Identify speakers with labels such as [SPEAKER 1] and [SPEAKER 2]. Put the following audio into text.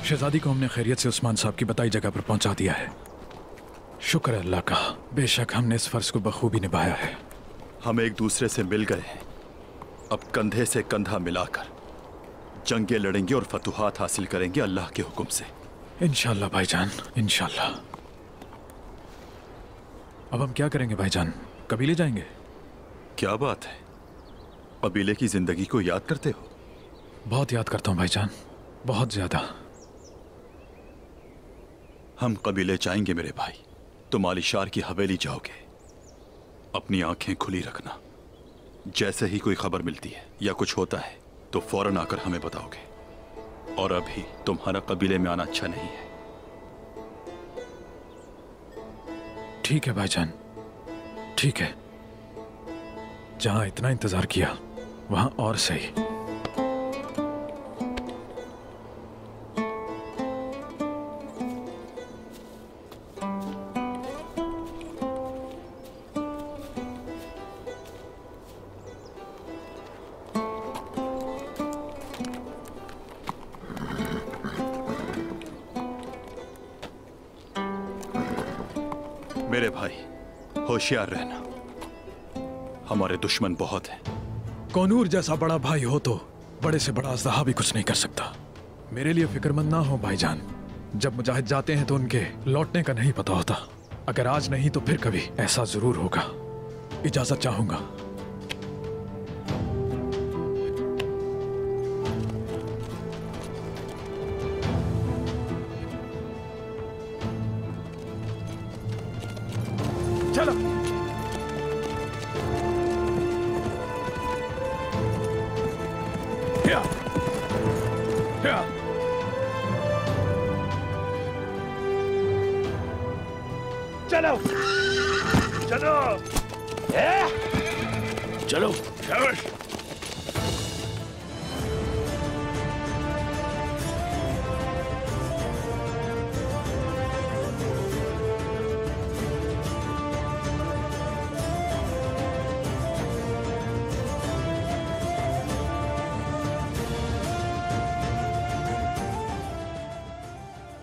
[SPEAKER 1] शहजादी को हमने खैरियत से उस्मान साहब की बताई जगह पर पहुंचा दिया है। शुक्र है अल्लाह का, बेशक हमने इस फर्ज को बखूबी निभाया है।
[SPEAKER 2] हम एक दूसरे से मिल गए हैं, अब कंधे से कंधा मिलाकर जंगें लड़ेंगे और फतुहात हासिल करेंगे अल्लाह के हुक्म से।
[SPEAKER 1] इंशाल्लाह भाईजान, इंशाल्लाह। अब हम क्या करेंगे भाईजान? कबीले जाएंगे?
[SPEAKER 2] क्या बात है, कबीले की जिंदगी को याद करते हो?
[SPEAKER 1] बहुत याद करता हूँ भाईजान, बहुत ज्यादा।
[SPEAKER 2] हम कबीले जाएंगे मेरे भाई, तुम आलिशार की हवेली जाओगे। अपनी आंखें खुली रखना, जैसे ही कोई खबर मिलती है या कुछ होता है तो फौरन आकर हमें बताओगे। और अभी तुम्हारा कबीले में आना अच्छा नहीं है।
[SPEAKER 1] ठीक है भाईजान, ठीक है। जहां इतना इंतजार किया वहां और सही।
[SPEAKER 2] मेरे भाई होशियार रहना, हमारे दुश्मन बहुत हैं।
[SPEAKER 1] कौनूर जैसा बड़ा भाई हो तो बड़े से बड़ा अज़दहा भी कुछ नहीं कर सकता। मेरे लिए फिक्रमंद ना हो भाईजान, जब मुजाहिद जाते हैं तो उनके लौटने का नहीं पता होता। अगर आज नहीं तो फिर कभी ऐसा जरूर होगा। इजाजत चाहूंगा। चलो
[SPEAKER 3] चलो चलो चलो।